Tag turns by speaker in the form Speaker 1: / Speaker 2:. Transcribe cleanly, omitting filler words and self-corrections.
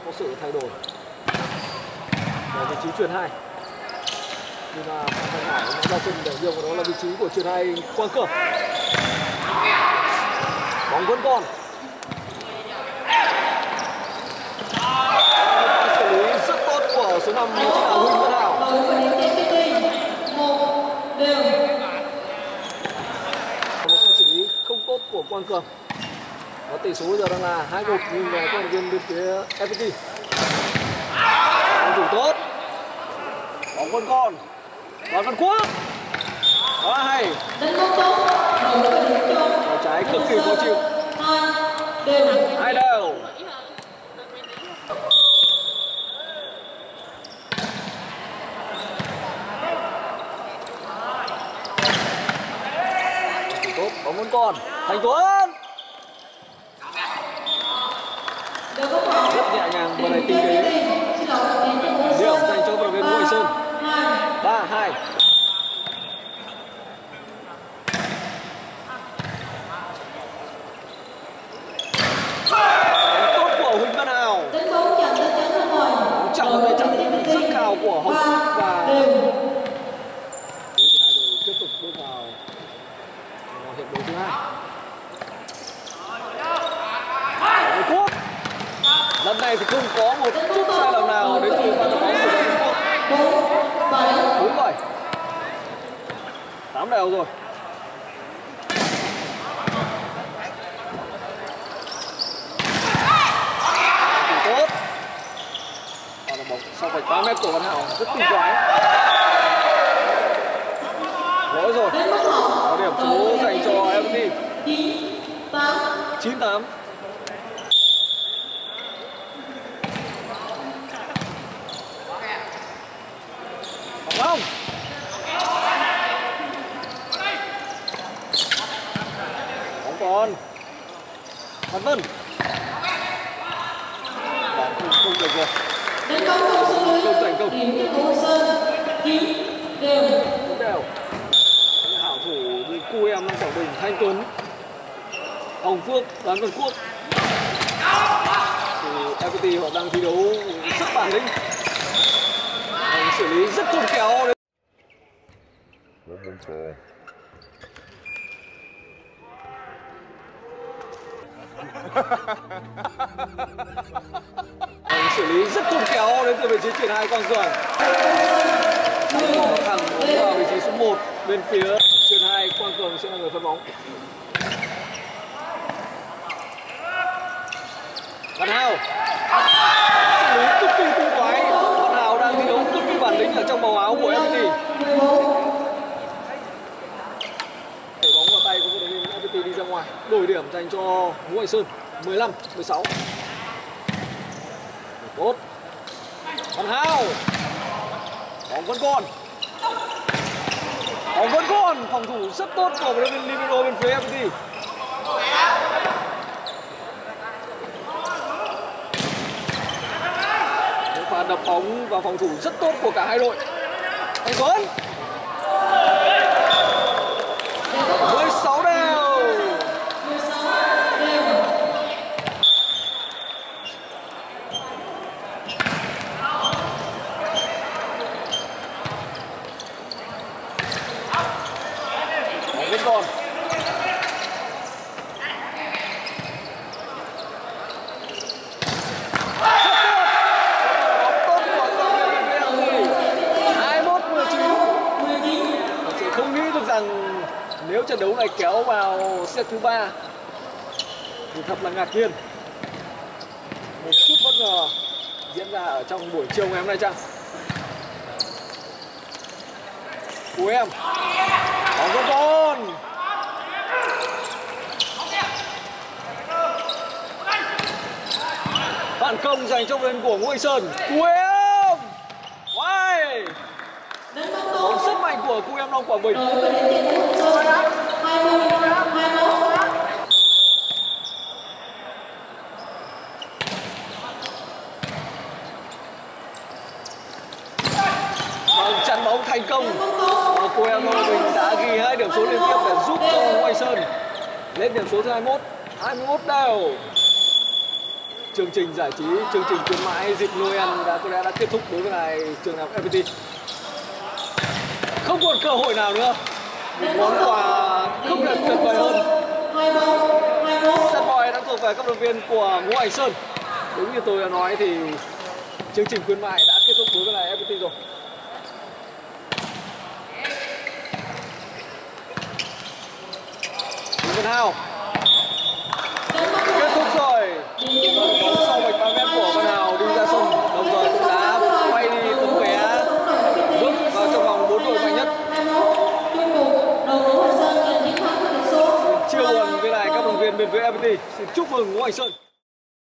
Speaker 1: có sự thay đổi ở vị trí chuyền 2. Nhưng mà Phạm Thanh Hải đã ra sân để nhường vào đó là vị trí của chuyền 2 Quang Cường. Bóng vẫn còn. Xử lý rất tốt của số 5 chính là Huỳnh Văn Hào. Một xử lý không tốt của Quang Cường. Và tỷ số bây giờ đang là 2-1 nhưng mà các thành viên bên phía FPT. Phòng thủ tốt. Bóng vẫn còn. Đoàn Văn Quốc. Quá hay. Quả trái cực kỳ khó chịu. 2 đều. Tốt, bóng vẫn còn. Thành Tuấn. Rất nhẹ nhàng và đầy tinh tế. Điểm dành cho vận động viên Ngô Anh Sơn. 3-2. Tốt của Huỳnh Văn Hào. Chặn về chặn rất cao của Hồng Phúc và hai đội tiếp tục bước vào hiệp đấu thứ 2. Quốc. Lần này thì không có một chút sai lầm nào đến từ pha bóng của Đoàn Quốc. 4-7. 8 đều rồi. Tốt. Và là bóng sau vạch 3 mét của Văn Hảo rất tinh quái. Lỗi rồi. Có điểm số dành cho FPT. 9-8. Không. Bóng còn. Văn Vân. Bóng không được rồi. Không thành công. Đều. Hảo thủ như cu em Quảng Bình, Thanh Tuấn, Hồng Phước, Đoàn Văn Quốc. Thì FPT họ đang thi đấu rất bản lĩnh. Xử lý rất khôn khéo đấy. Xử lý rất khôn khéo đến từ vị trí chuyền 2 Quang Cường. Thẳng vào vị trí số 1 bên phía chuyền 2 Quang Cường sẽ là người phân bóng. Văn Hào. Xử lý cực kỳ tinh quái. Văn Hào đang thi đấu cực kỳ bản lĩnh ở trong màu áo của FPT. Đẩy bóng vào tay của vận động viên FPT đi ra ngoài. Đổi điểm dành cho Ngô Anh Sơn. 15-16. Tốt. Văn Hào. Bóng vẫn còn. Bóng vẫn còn. Phòng thủ rất tốt của vận động viên libero bên phía FPT. Pha đập bóng và phòng thủ rất tốt của cả hai đội. Thành Tuấn. 16 đều. Bóng vẫn còn. Nếu trận đấu này kéo vào set thứ 3 thì thật là ngạc nhiên. Một chút bất ngờ diễn ra ở trong buổi chiều ngày hôm nay chăng? Của em. Bóng vẫn còn. Phản công dành cho bên của Ngô Anh Sơn. Của em. Wow. Bóng rất mạnh của cu em Long Quảng Bình. Chặn bóng thành công. Cu em Long Quảng Bình đã ghi 2 điểm số liên tiếp để giúp cho Ngô Anh Sơn lên điểm số thứ 21. 21 đều. chương trình giải trí, chương trình khuyến mãi dịp Noel đã kết thúc đối với lại trường đại học FPT. Không còn cơ hội nào nữa. Một món quà không thể tuyệt vời hơn. Sad Boy đang thuộc về các đội viên của Ngũ Hành Sơn. Đúng như tôi đã nói thì chương trình khuyến mại đã kết thúc đối với lại FPT rồi. Văn Hào kết thúc rồi. Bóng sau vạch 3 mét của Văn Hào đi ra sân, đồng thời cũng đã quay đi tấm vé bước vào trong vòng 4 đội mạnh nhất. Chia buồn với lại các vận động viên bên phía FPT. Xin chúc mừng Ngũ Hành Sơn.